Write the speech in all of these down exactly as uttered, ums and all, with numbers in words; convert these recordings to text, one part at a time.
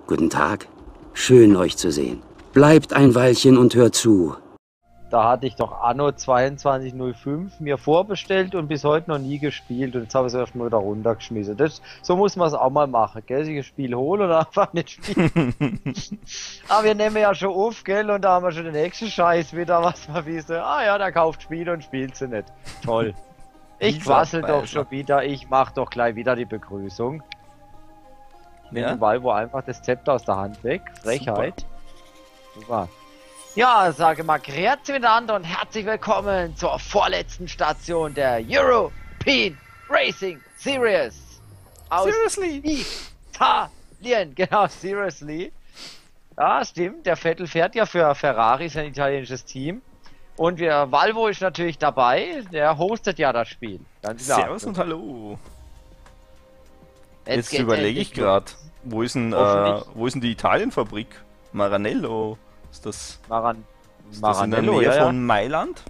Guten Tag. Schön, euch zu sehen. Bleibt ein Weilchen und hört zu. Da hatte ich doch Anno zweiundzwanzig null fünf mir vorbestellt und bis heute noch nie gespielt. Und jetzt habe ich es erstmal wieder runtergeschmissen. Das, so muss man es auch mal machen, gell? Sich ein Spiel holen oder einfach nicht spielen. Aber wir nehmen ja schon auf, gell? Und da haben wir schon den nächsten Scheiß wieder, was man wissen. Ah ja, der kauft Spiele und spielt sie nicht. Toll. Ich quassel doch schon wieder. Ich mach doch gleich wieder die Begrüßung. Ich nehme Ja? den Valvo einfach das Zepter aus der Hand weg. Frechheit. Super. Ja, sage mal grüezi miteinander und herzlich willkommen zur vorletzten Station der European Racing Series aus Seriously? Italien. Genau, seriously. Ja, stimmt. Der Vettel fährt ja für Ferrari, sein italienisches Team. Und wir, Valvo ist natürlich dabei. Der hostet ja das Spiel. Ganz klar. Servus und hallo. Jetzt Jetzt geht's überlege endlich ich gerade, wo ist denn, äh, Hoffentlich. wo ist denn die Italienfabrik? Maranello? Ist das, Maran ist das in der Maranello, Nähe ja, ja. von Mailand?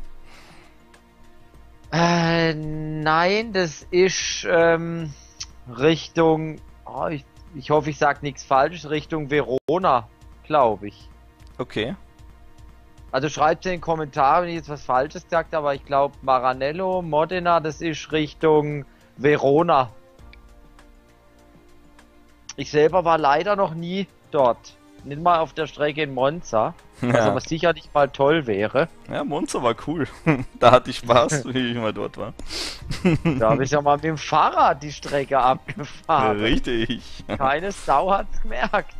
Äh, nein, das ist ähm, Richtung, oh, ich, ich hoffe, ich sag nichts Falsches, Richtung Verona, glaube ich. Okay. Also schreibt in den Kommentaren, wenn ich jetzt was Falsches gesagt habe, aber ich glaube Maranello, Modena, das ist Richtung Verona. Ich selber war leider noch nie dort. Nicht mal auf der Strecke in Monza, was Ja, aber sicherlich mal toll wäre. ja, Monza war cool. Da hatte ich Spaß, wie ich mal dort war. Da habe ich ja mal mit dem Fahrrad die Strecke abgefahren. Richtig. Keine Sau hat's gemerkt.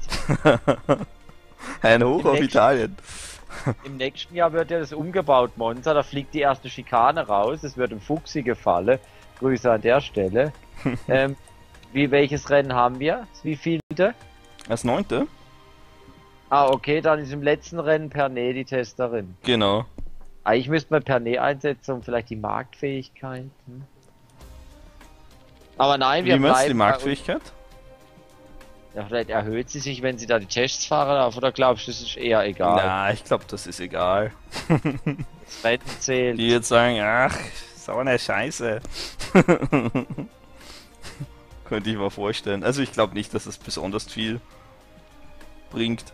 Ein Hoch Im auf nächsten- Italien. Im nächsten Jahr wird ja das umgebaut, Monza. Da fliegt die erste Schikane raus. Es wird im Fuchsi gefallen. Grüße an der Stelle. ähm, wie, welches Rennen haben wir? Wie vielte? Als Neunte? Ah, okay, dann ist im letzten Rennen Pernay die Testerin. Genau. Eigentlich müsste man Pernay einsetzen, um vielleicht die Marktfähigkeit. Hm? Aber nein, wir Wie meinst du bleiben die bei uns- Marktfähigkeit? Ja, vielleicht erhöht sie sich, wenn sie da die Tests fahren darf, oder glaubst du, das ist eher egal? Na, ich glaube, das ist egal. Das Rennen zählt. Die jetzt sagen, ach, so eine Scheiße. Könnte ich mir vorstellen. Also ich glaube nicht, dass es besonders viel bringt.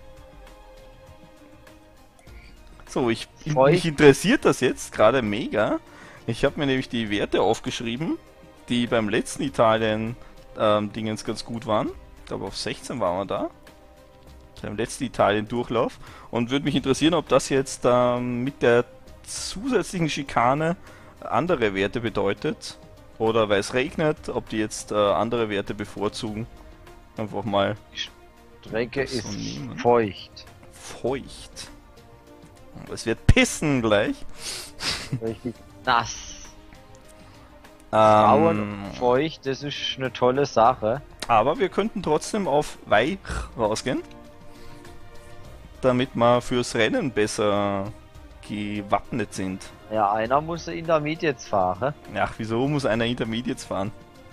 So, ich, Voll. mich interessiert das jetzt gerade mega. Ich habe mir nämlich die Werte aufgeschrieben, die beim letzten Italien ähm, Dingens ganz gut waren. Ich glaube auf sechzehn waren wir da. Beim letzten Italien-Durchlauf. Und würde mich interessieren, ob das jetzt ähm, mit der zusätzlichen Schikane andere Werte bedeutet. Oder weil es regnet, ob die jetzt äh, andere Werte bevorzugen. Einfach mal Strecke Das so ist nehmen. feucht. feucht. Es wird pissen gleich. Richtig nass. Braun Ähm, und feucht, das ist eine tolle Sache. aber wir könnten trotzdem auf weich rausgehen. Damit wir fürs Rennen besser gewappnet sind. Ja, einer muss Intermediates fahren. Ach, wieso muss einer Intermediates fahren?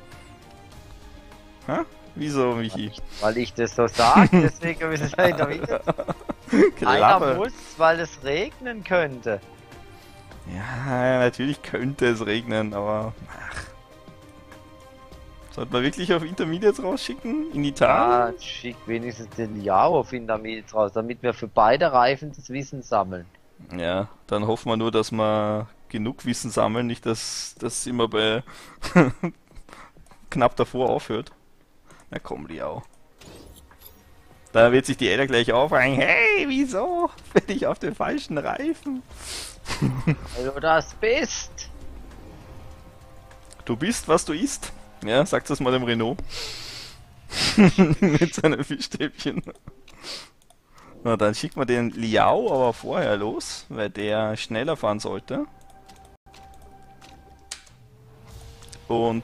Hä? Wieso, Michi? Weil ich das so sage, deswegen müssen wir Intermediates. Einer Klappe. muss, weil es regnen könnte. Ja, natürlich könnte es regnen, aber ach. Sollte man wirklich auf Intermediates rausschicken? In Ja, Italien? schick wenigstens den Liao auf Intermediates raus, damit wir für beide Reifen das Wissen sammeln. Ja, dann hoffen wir nur, dass wir genug Wissen sammeln, nicht dass das immer bei knapp davor aufhört. Na komm, Liao. Da wird sich die Edda gleich aufregen. Hey, wieso bin ich auf den falschen Reifen? Weil du das bist. Du bist, was du isst. Ja, sagt das mal dem Renault. Mit seinem Fischstäbchen. Na, dann schicken wir den Liao aber vorher los, weil der schneller fahren sollte. Und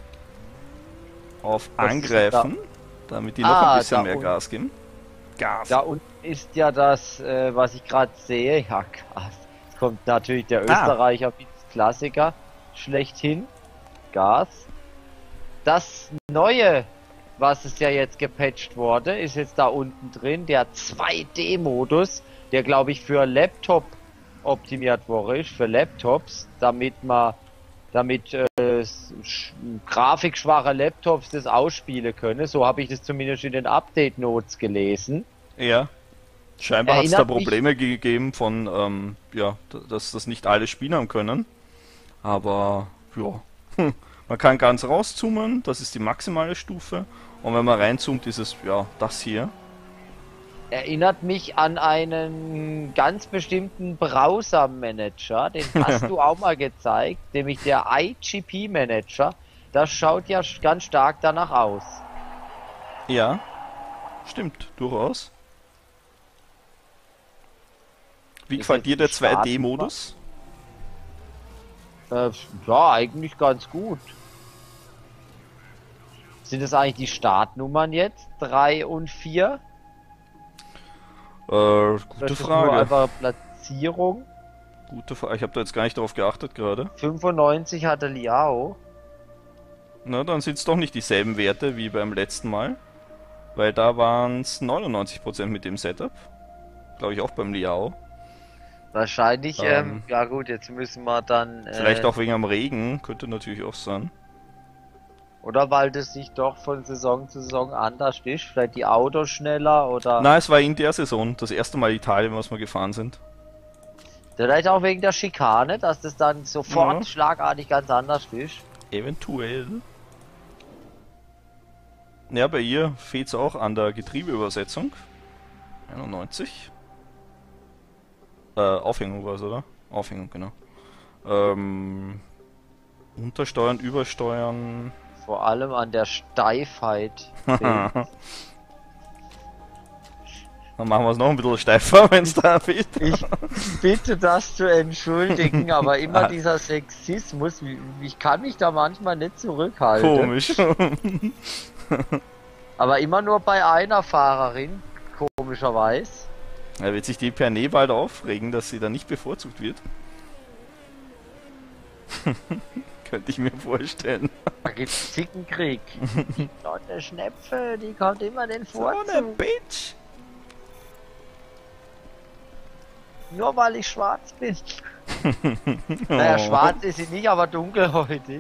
auf Was ist Angreifen, damit die noch Ah, ein bisschen da mehr unten. Gas geben. Gas. Da unten ist ja das, äh, was ich gerade sehe. Ja, Gas. Jetzt kommt natürlich der Ah. Österreicher mit Klassiker schlechthin. Gas. Das neue, was es ja jetzt gepatcht wurde, ist jetzt da unten drin, der zwei D Modus, der glaube ich für Laptop optimiert wurde, ist, für Laptops, damit man damit äh, s- sch- grafikschwache Laptops das ausspielen können. So habe ich das zumindest in den Update-Notes gelesen. Ja. Scheinbar hat es da Erinnert mich- Probleme gegeben von, ähm, ja, d- dass das nicht alle spielen können. Aber, ja, hm, man kann ganz rauszoomen, das ist die maximale Stufe. Und wenn man reinzoomt, ist es, ja, das hier. Erinnert mich an einen ganz bestimmten Browser-Manager, den hast du auch mal gezeigt, nämlich der I G P-Manager. Das schaut ja sch- ganz stark danach aus. Ja, stimmt, durchaus. Wie Ist gefällt jetzt dir der die Startnummer? zwei D-Modus? Äh, ja, eigentlich ganz gut. Sind es eigentlich die Startnummern jetzt? drei und vier? Äh, Oder gute ist das Nur Frage. einfach Platzierung. Gute Frage. Ich habe da jetzt gar nicht darauf geachtet gerade. fünfundneunzig hatte Liao. Na, dann sind es doch nicht dieselben Werte wie beim letzten Mal. Weil da waren es neunundneunzig Prozent mit dem Setup. Glaube ich auch beim Liao. Wahrscheinlich, ähm, Ähm. ja gut, jetzt müssen wir dann. Äh, Vielleicht auch wegen am Regen, könnte natürlich auch sein. Oder weil das sich doch von Saison zu Saison anders ist. Vielleicht die Autos schneller oder. Na, es war in der Saison, das erste Mal Italien, was wir gefahren sind. Vielleicht auch wegen der Schikane, dass das dann sofort Ja. schlagartig ganz anders ist. Eventuell. Ja, bei ihr fehlt es auch an der Getriebeübersetzung. einundneunzig. Äh, Aufhängung war es, oder? Aufhängung, genau. Ähm, Untersteuern, Übersteuern. Vor allem an der Steifheit. Dann machen wir es noch ein bisschen steifer, wenn es da fehlt. Ich bitte das zu entschuldigen, aber immer dieser Sexismus, wie- ich kann mich da manchmal nicht zurückhalten. Komisch. Aber immer nur bei einer Fahrerin, komischerweise. Da wird sich die Pernay bald aufregen, dass sie da nicht bevorzugt wird. Könnte ich mir vorstellen. Da gibt's Zickenkrieg. Die kleine Schnepfe, die kommt immer den So eine Vorzug. Bitch. Nur weil ich schwarz bin. Naja, Oh. schwarz ist sie nicht, aber dunkelhäutig.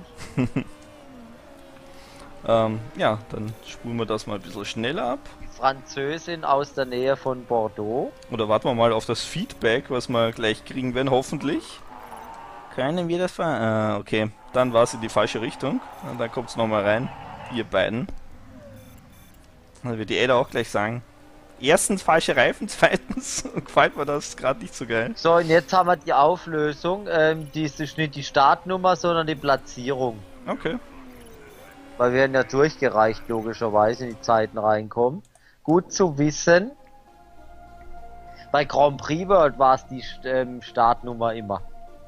Ähm, ja, dann spulen wir das mal ein bisschen schneller ab. Die Französin aus der Nähe von Bordeaux. Oder warten wir mal auf das Feedback, was wir gleich kriegen werden, hoffentlich. Können wir das fahren? Ah, okay. Dann war es in die falsche Richtung. Und dann kommt es nochmal rein. Ihr beiden. Dann wird die Ada auch gleich sagen. Erstens falsche Reifen, zweitens gefällt mir das gerade nicht so geil. So, und jetzt haben wir die Auflösung. Ähm, die ist nicht die Startnummer, sondern die Platzierung. Okay. Weil wir werden ja durchgereicht, logischerweise, in die Zeiten reinkommen. Gut zu wissen. Bei Grand Prix World war es die ähm, Startnummer immer.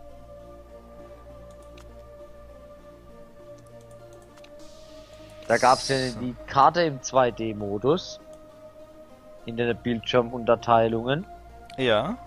Da gab es ja So. die Karte im zwei D-Modus. In den Bildschirmunterteilungen. Ja.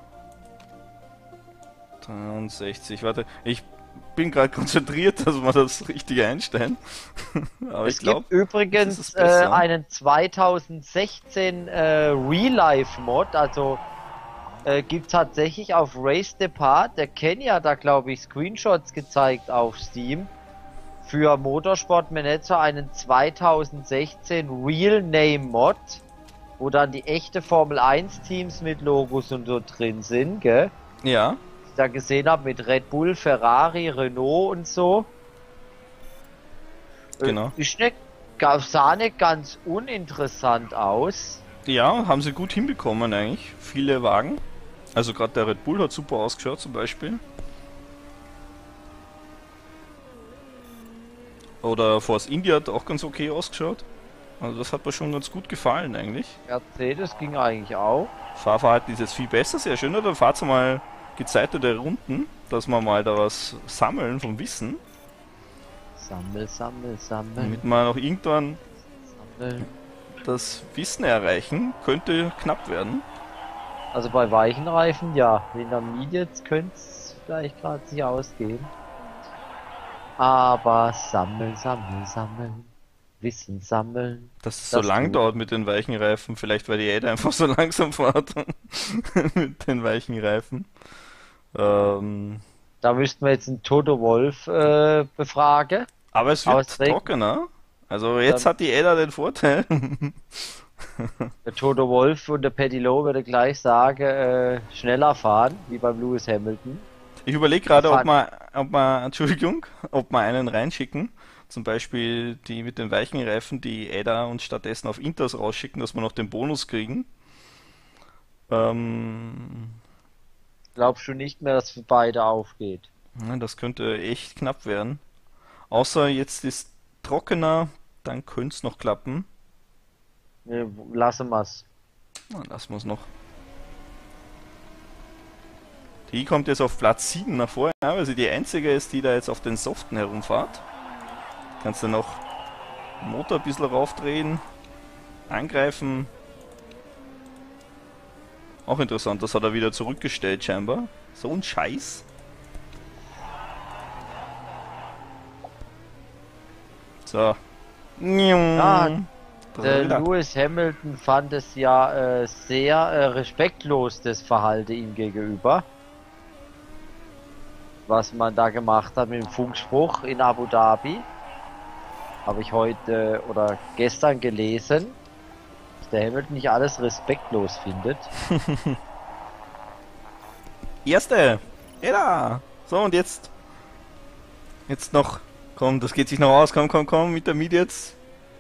dreiundsechzig, warte. Ich bin gerade konzentriert, dass wir das Richtige einstellen. Aber Es ich glaube, gibt übrigens das ist äh, besser. einen zweitausendsechzehn äh, Real-Life-Mod, also äh, gibt tatsächlich auf Race Depart, der Kenny hat da glaube ich Screenshots gezeigt auf Steam, für Motorsport Manager einen zweitausendsechzehn Real Name Mod, wo dann die echte Formel eins Teams mit Logos und so drin sind, gell? ja. Ich da gesehen habe mit Red Bull, Ferrari, Renault und so. Äh, Genau. Ist nicht, sah nicht ganz uninteressant aus. Ja, haben sie gut hinbekommen eigentlich. Viele Wagen. Also gerade der Red Bull hat super ausgeschaut zum Beispiel. Oder Force India hat auch ganz okay ausgeschaut. Also das hat mir schon ganz gut gefallen eigentlich. Mercedes ging eigentlich auch. Fahrverhalten ist jetzt viel besser, sehr schön. Dann fahrt mal gezeitete Runden, dass wir mal da was sammeln vom Wissen. Sammel, sammel, sammel, Damit wir noch irgendwann sammel. das Wissen erreichen, könnte knapp werden. Also bei weichen Reifen, ja. Intermediates könnte es vielleicht gerade sich ausgehen. Aber sammeln, sammeln, sammeln. Wissen sammeln. Dass es so Das lang tut. dauert mit den weichen Reifen, vielleicht weil die Ada einfach so langsam fährt mit den weichen Reifen. Ähm, Da müssten wir jetzt einen Toto Wolf äh, befragen. Aber es Aber wird es regnet. trockener. Also jetzt Dann- hat die Edda den Vorteil. Der Toto Wolff und der Paddy Lowe würde gleich sagen, äh, schneller fahren, wie beim Lewis Hamilton. Ich überlege gerade, ob Fahren. man, ob man, Entschuldigung, ob man einen reinschicken. Zum Beispiel die mit den weichen Reifen, die Edda und stattdessen auf Inters rausschicken, dass wir noch den Bonus kriegen. Ähm, Glaubst du nicht mehr, dass für beide aufgeht? ja, das könnte echt knapp werden. Außer jetzt ist trockener, dann könnte es noch klappen. Nee, lassen wir's. Na, lassen wir es noch. Die kommt jetzt auf Platz sieben nach vorne, ja, weil sie die einzige ist, die da jetzt auf den Soften herumfahrt. Kannst du noch den Motor ein bisschen raufdrehen, angreifen. Auch interessant, das hat er wieder zurückgestellt scheinbar. So ein Scheiß. So. Ja, Da Der wieder. Lewis Hamilton fand es ja äh, sehr äh, respektlos, das Verhalten ihm gegenüber. Was man da gemacht hat mit dem Funkspruch in Abu Dhabi. Habe ich heute äh, oder gestern gelesen, dass der Hamilton nicht alles respektlos findet. Erste! Edda! So, und jetzt. Jetzt noch. Komm, das geht sich noch aus. Komm, komm, komm, Intermediates.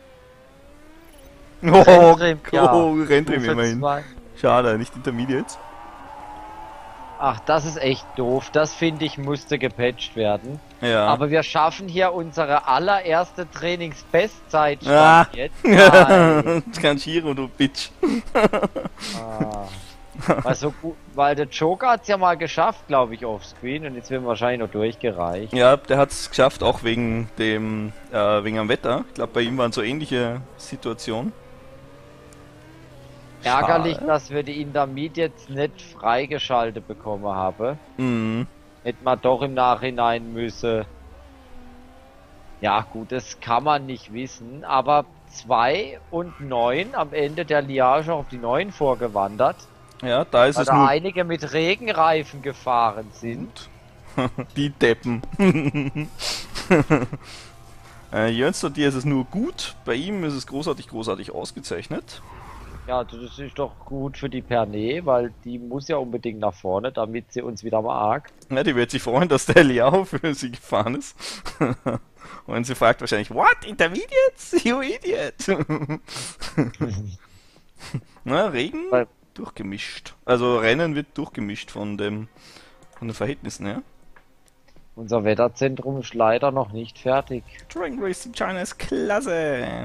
Oh, Renntrim, ja. oh Renntrim Stufe immerhin. zwei. Schade, nicht Intermediates. Ach, das ist echt doof. Das finde ich musste gepatcht werden. Ja. Aber wir schaffen hier unsere allererste Trainingsbestzeit Ah. jetzt. Nein. Kanshiro, du Bitch. Ah. Weil, so gut, weil der Joker hat es ja mal geschafft, glaube ich, offscreen und jetzt wird wahrscheinlich noch durchgereicht. Ja, der hat es geschafft, auch wegen dem, äh, wegen am Wetter. Ich glaube, bei ihm waren so ähnliche Situationen. Ärgerlich, Schade. dass wir die Intermit jetzt nicht freigeschaltet bekommen haben. Mhm. Hätte man doch im Nachhinein müsse. Ja gut, das kann man nicht wissen, aber zwei und neun am Ende der Liage auf die neun vorgewandert, Ja, da ist weil es da nur einige mit Regenreifen gefahren sind. die Deppen. äh, Jöns, dir ist es nur gut, bei ihm ist es großartig, großartig ausgezeichnet. Ja, das ist doch gut für die Pernay, weil die muss ja unbedingt nach vorne, damit sie uns wieder mag. Ja, die wird sich freuen, dass der Liao für sie gefahren ist. Und sie fragt wahrscheinlich, what? Intermediates? You idiot! Na, Regen Weil- durchgemischt. Also Rennen wird durchgemischt von dem von den Verhältnissen, ja. Unser Wetterzentrum ist leider noch nicht fertig. Dragon Race in China ist klasse!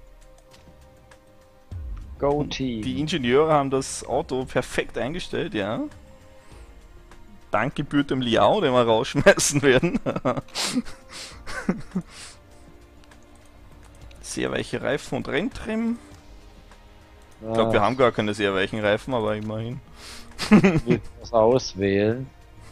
Go Die Team. Ingenieure haben das Auto perfekt eingestellt, ja. Dank gebührt dem Liao, den wir rausschmeißen werden. Sehr weiche Reifen und Renntrim. Ich glaube, wir haben gar keine sehr weichen Reifen, aber immerhin. Wir das auswählen.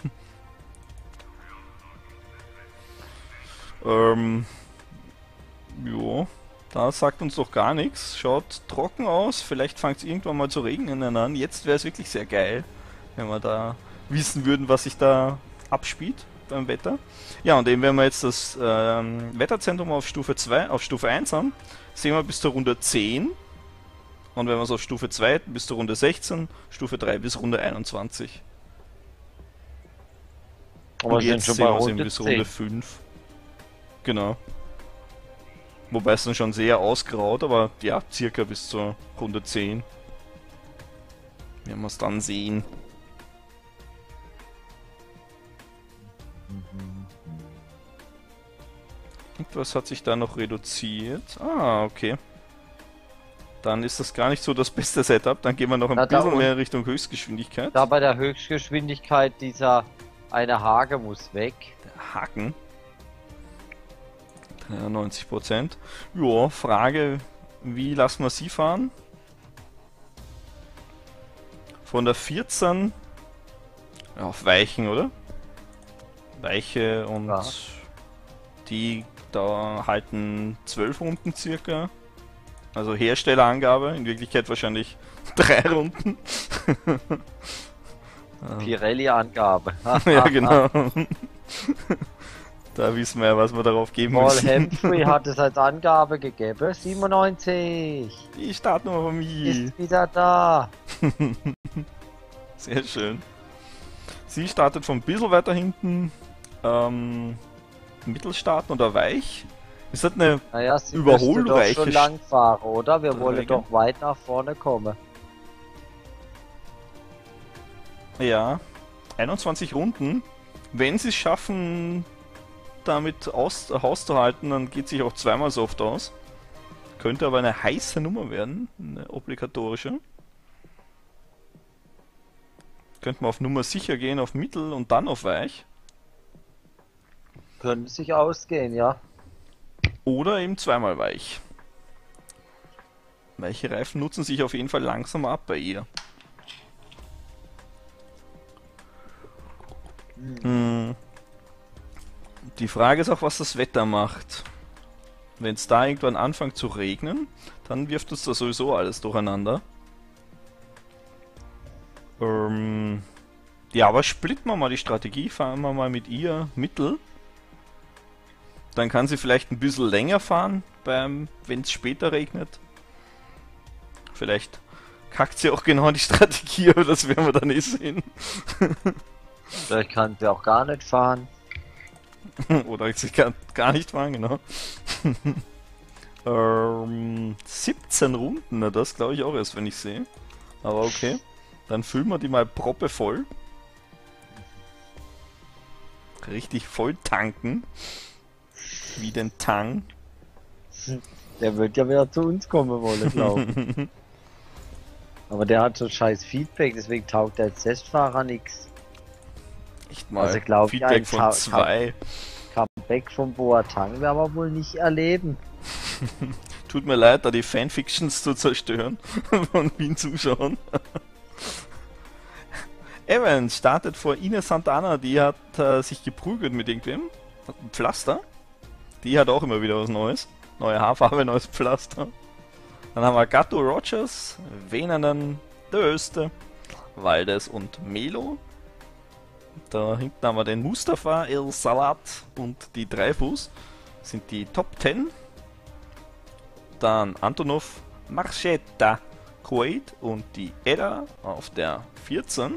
Ähm, jo, da sagt uns doch gar nichts. Schaut trocken aus. Vielleicht fängt es irgendwann mal zu regnen an. Jetzt wäre es wirklich sehr geil, wenn wir da wissen würden, was sich da abspielt beim Wetter. Ja, und eben wenn wir jetzt das ähm, Wetterzentrum auf Stufe zwei, auf Stufe eins haben, sehen wir bis zur Runde zehn. Und wenn wir es auf Stufe zwei bis zur Runde sechzehn, Stufe drei bis Runde einundzwanzig. Aber Und wir sind jetzt schon sehen bei wir es eben Runde bis Runde zehn. fünf. Genau. Wobei es dann schon sehr ausgraut, aber ja, circa bis zur Runde zehn. Werden wir es dann sehen. Etwas hat sich da noch reduziert. Ah, okay. Dann ist das gar nicht so das beste Setup. Dann gehen wir noch ein Na, da bisschen unten- mehr Richtung Höchstgeschwindigkeit. Da bei der Höchstgeschwindigkeit dieser eine Hage muss weg. Haken. neunzig Prozent. Ja, Frage, wie lassen wir sie fahren? Von der vierzehn ja, auf Weichen, oder? Weiche und Ja. die da halten zwölf Runden circa. Also Herstellerangabe, in Wirklichkeit wahrscheinlich drei Runden. Pirelli-Angabe. Ja, genau. Da wissen wir ja, was wir darauf geben Paul müssen. Hemfrey hat es als Angabe gegeben. siebenundneunzig. Die Startnummer von mir. Ist wieder da. Sehr schön. Sie startet von ein bisschen weiter hinten. Ähm, Mittelstarten oder weich? Ist das eine Naja, sie Überholreiche müsste doch schon lang fahren, oder? Wir wollen Strecke? doch weit nach vorne kommen. Ja, einundzwanzig Runden. Wenn sie es schaffen, damit aus, auszuhalten, dann geht sich auch zweimal so oft aus. Könnte aber eine heiße Nummer werden, eine obligatorische. Könnte man auf Nummer sicher gehen, auf Mittel und dann auf Weich. Könnte sich ausgehen, ja. Oder eben zweimal Weich. Weiche Reifen nutzen sich auf jeden Fall langsam ab bei ihr. Hm. Die Frage ist auch, was das Wetter macht. Wenn es da irgendwann anfängt zu regnen, dann wirft uns da sowieso alles durcheinander. Ähm, ja, aber splitten wir mal die Strategie, fahren wir mal mit ihr Mittel. Dann kann sie vielleicht ein bisschen länger fahren, beim, wenn es später regnet. Vielleicht kackt sie auch genau die Strategie, aber das werden wir dann eh sehen. Vielleicht kann sie auch gar nicht fahren. Oder sie kann gar nicht fahren, genau. ähm, siebzehn Runden, na das glaube ich auch erst, wenn ich sehe. Aber okay. Dann füllen wir die mal proppe voll. Richtig voll tanken. Wie den Tang. Der wird ja wieder zu uns kommen wollen, glaube ich. Aber der hat so scheiß Feedback, deswegen taugt der als Testfahrer nix. Echt mal. Also glaub ich, Feedback ein von Ka- zwei. Comeback vom Boateng werden wir wohl nicht erleben. Tut mir leid, da die Fanfictions zu zerstören von Wien Zuschauern. Evans startet vor Ines Santana, die hat äh, sich geprügelt mit irgendwem. Hat ein Pflaster. Die hat auch immer wieder was Neues. Neue Haarfarbe, neues Pflaster. Dann haben wir Gatto Rogers, Venenen, der Öste, Valdes und Melo. Da hinten haben wir den Mustafa, El Salat und die Dreifuß. Sind die Top zehn. Dann Antonov, Marchetta, Kuwait und die Edda auf der vierzehn.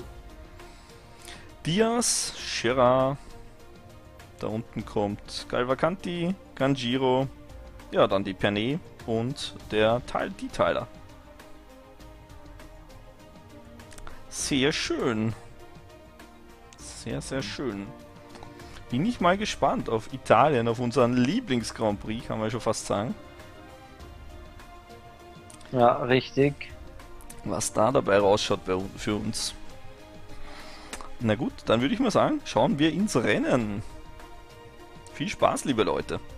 Diaz, Scherer. Da unten kommt Galvacanti, Ganjiro. Ja, dann die Pernet und der Teil, die Tyler. Sehr schön. Sehr, sehr schön. Bin ich mal gespannt auf Italien, auf unseren Lieblings-Grand Prix, kann man schon fast sagen. Ja, richtig. Was da dabei rausschaut bei, für uns. Na gut, dann würde ich mal sagen, schauen wir ins Rennen. Viel Spaß, liebe Leute.